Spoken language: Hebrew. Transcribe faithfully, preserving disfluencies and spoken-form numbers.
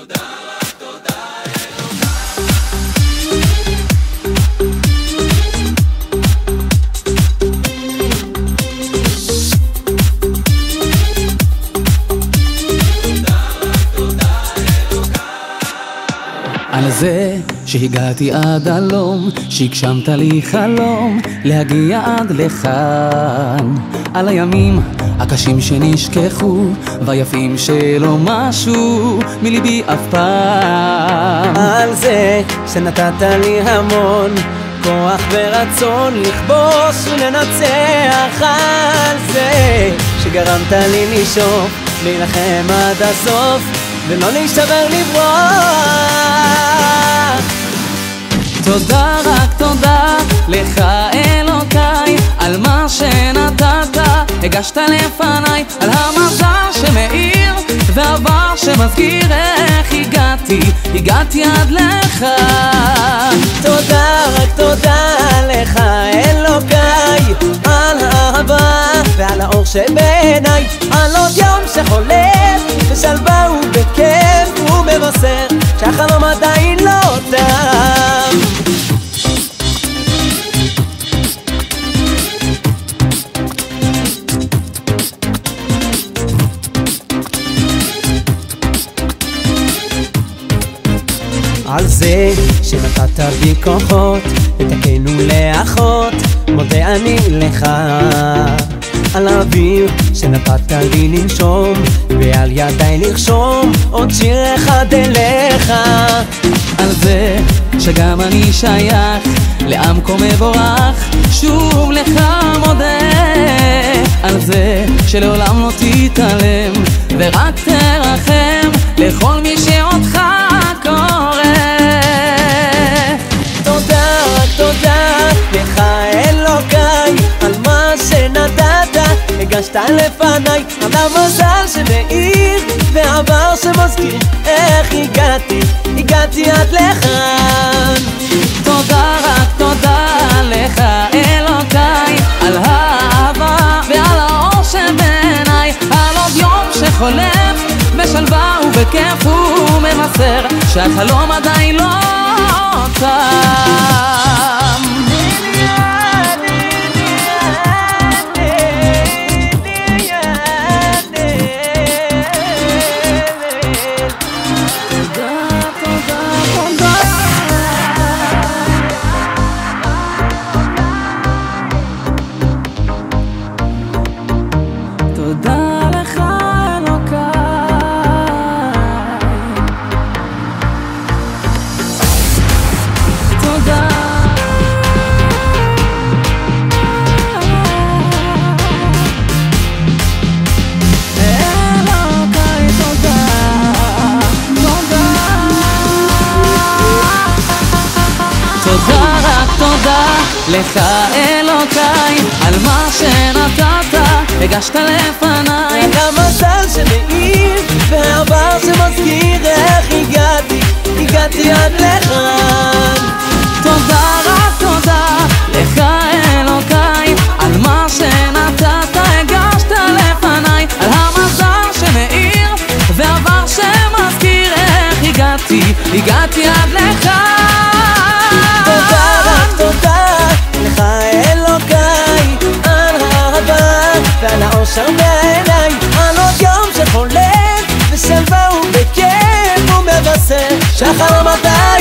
תודה לך, תודה על זה שהגעתי עד הלום, שהגשמת לי חלום להגיע עד לכאן, על הימים הקשים שנשכחו והיפים שלא משהו מליבי אף פעם, על זה שנתת לי המון כוח ורצון לכבוש ולנצח, על זה שגרמת לי לשאוף להילחם עד הסוף ולא להישבר לברוח. תודה רק תודה לך אלוקיי על מה שנתת, הגשת לפניי, על המזל שמאיר ועבר שמזכיר איך הגעתי, הגעתי עד לך. תודה רק תודה לך אלוקיי על האהבה ועל האור שבעיניי, על עוד יום שחולף בשלווה ובכיף ומבשר שהחלום עדיין לא תם. על זה שנתת בי כוחות לתקן ולאחות, מודה אני לך. על האוויר שנתת לי לנשום ועל ידיי לרשום עוד שיר אחד אליך, על זה שגם אני שייך לעם כה מבורך, שוב לך מודה. על זה שלעולם לא תתעלם ורק תרחם לכל מי שאותך קורא. תודה רק תודה לך אלוקיי על מה שנתת, הגשת לפניי, על המזל שמאיר ועבר שמזכיר איך הגעתי, הגעתי עד לכאן. תודה רק תודה לך אלוקיי על האהבה ועל האור שבעיניי, על עוד יום שחולף בשלווה ובכיף ומבשר שהחלום עדיין לא תם. תודה לך אלוקיי, תודה אלוקיי, תודה, תודה תודה רק תודה לך אלוקיי על מה שנתת, הגשת לפניי, על המזל שמאיר ועבר שמזכיר איך הגעתי, הגעתי עד לכאן. תודה רק תודה לך אלוקיי על מה שנתת, הגשת לפניי, על המזל שמאיר ועבר שמזכיר איך הגעתי, הגעתי עד לכאן. תודה רק תודה לך אלוקיי על האהבה ועל האושר בעיניי, על עוד יום שחולף בשלווה ובכיף ומבשר שהחלום עדיין